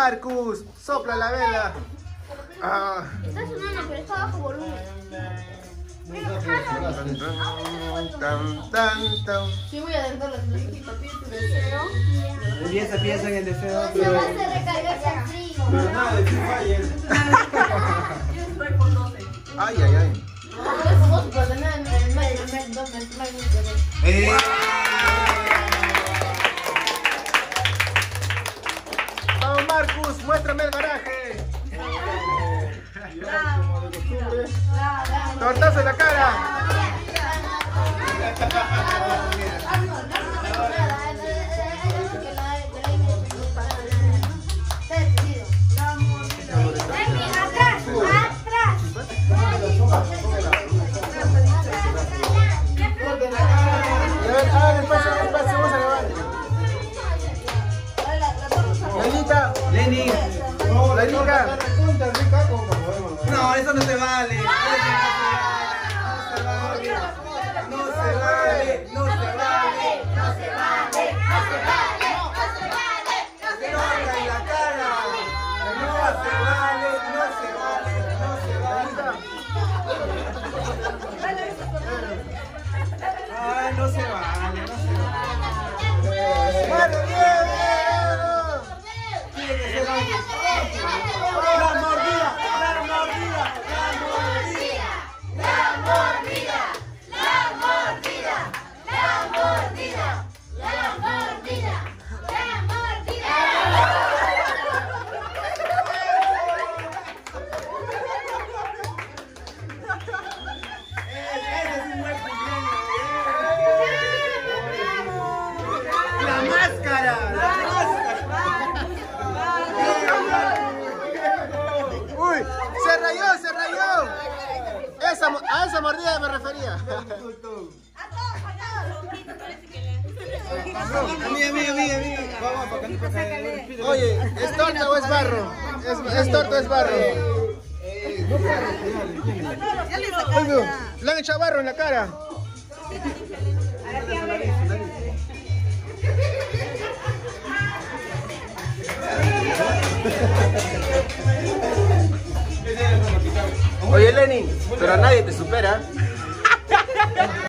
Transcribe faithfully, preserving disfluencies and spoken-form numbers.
Marcus, sopla la vela. Ah. Está sonando, pero está bajo volumen. Tan, tan, tan. Sí, voy a adelantar las musiquitas, pide tu deseo. Piensa, piensa en el deseo. Se va a hacer recargarse al frío. Pero nada de Free Fire. Yo estoy por doce. Ay, ay, ay. No, estoy por doce para tener el medio, el medio, el medio. Eh. Vamos, Marcus, muéstrame el garaje. Tortazo en la cara. Lenny. Lenita. No, eso no se vale. No se vale. No se vale. No se vale. No se vale. No se vale. No se vale. No se vale. En la cara. No se vale. No se vale. No se vale. Ay, no se vale. No se vale. ¡Vale, bien! La mordida, la mordida, la mordida, La mordida, la mordida, la mordida, la mordida, la mordida. Ese es un buen cumpleaños. La máscara, la máscara. ¡Uy! ¡Se rayó, se rayó! Esa, a esa mordida me refería. Amiga, amiga, amiga, amiga. Vamos, para acá, para acá. Oye, ¿es torta o es barro? ¿Es, es torta o es barro? Oye, le han echado barro en la cara. Oye, Lenny, pero nadie te supera.